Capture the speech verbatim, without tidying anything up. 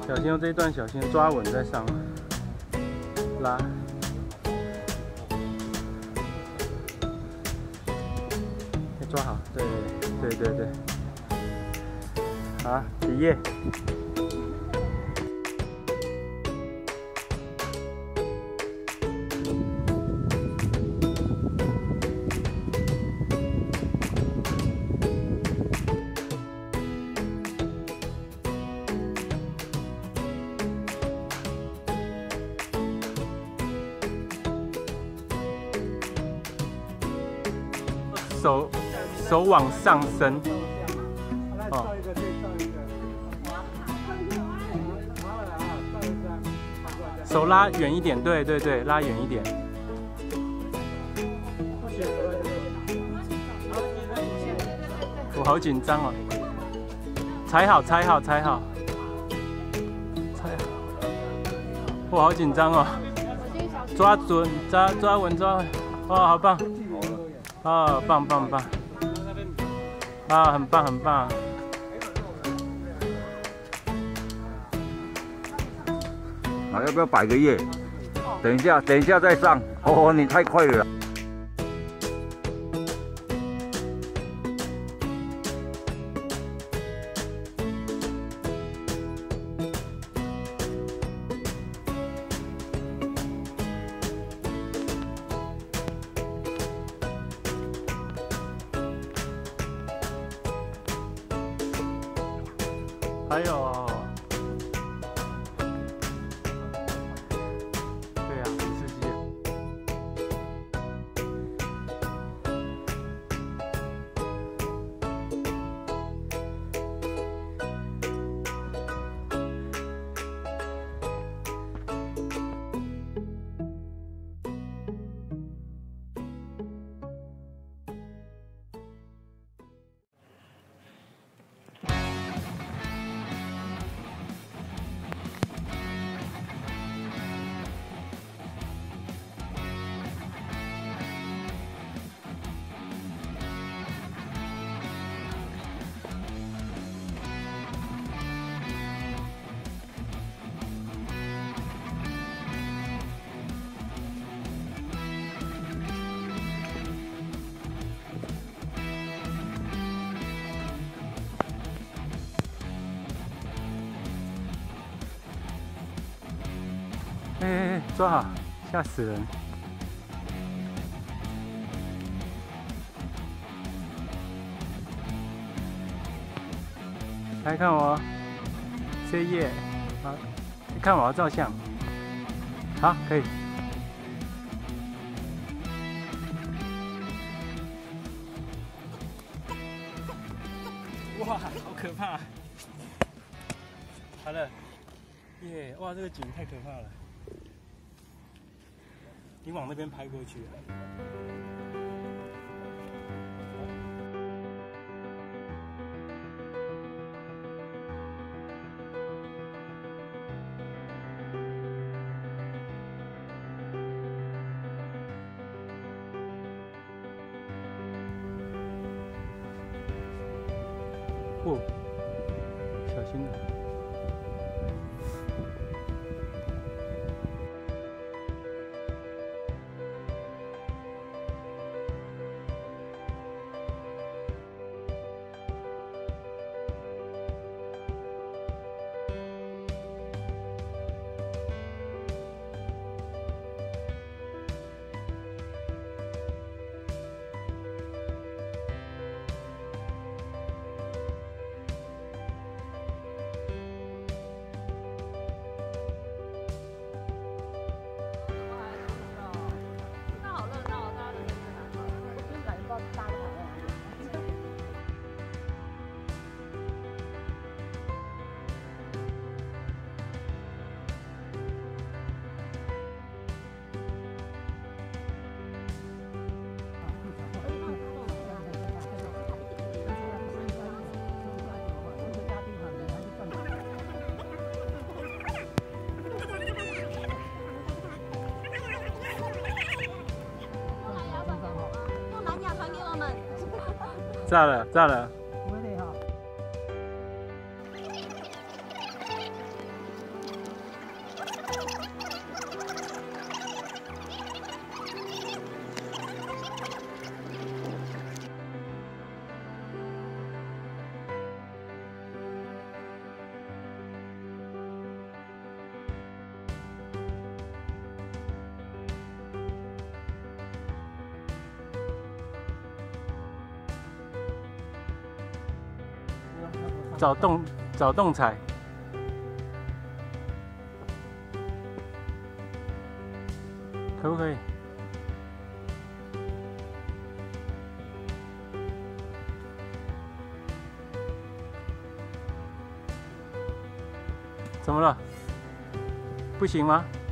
小心哦，这一段小心，抓稳再上，拉。抓好，对对对对。好，底叶。 手手往上伸，哦，手拉远一点，对对对，拉远一点。我好紧张哦，踩好，踩好，踩好，踩好。我好紧张哦，抓准，抓抓稳，抓稳，哇，好棒！ 哦，棒棒棒！啊，很棒很棒！ 啊，要不要摆个叶？等一下，等一下再上。哦，你太快了。 还有，对啊，很刺激。哎哎哎，抓好，吓死人！来看我，这页，好，看我要照相，好，可以。哇，好可怕！好了，耶，哇，这个景太可怕了。 你往那边拍过去。哦，小心点。 炸了，炸了！ 找洞找洞踩。可不可以？怎么了？不行吗？